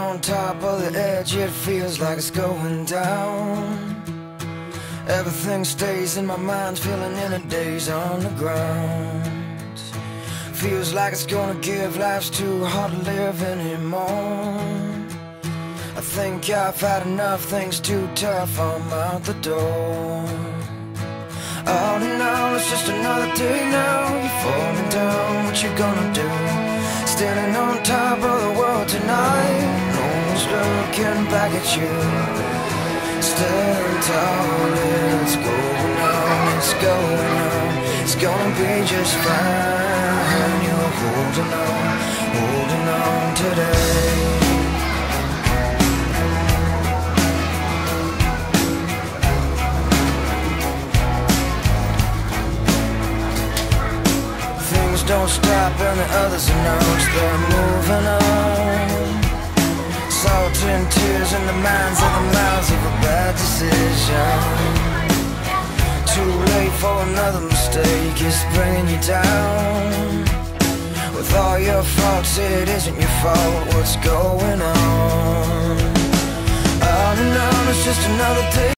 on top of the edge, it feels like it's going down. Everything stays in my mind, feeling in a daze on the ground. Feels like it's gonna give, life's too hard to live anymore. I think I've had enough, things too tough, I'm out the door. All in all, it's just another day now. You're falling down, what you gonna do? Standing on top of the world tonight, no one's looking back at you. Standing tall, it's going on, it's going on. It's gonna be just fine. You're holding on today. Don't stop and the others announce they're moving on. Salt and tears in the minds of the mouths of a bad decision. Too late for another mistake, it's bringing you down. With all your faults, it isn't your fault, what's going on? All in all, it's just another day.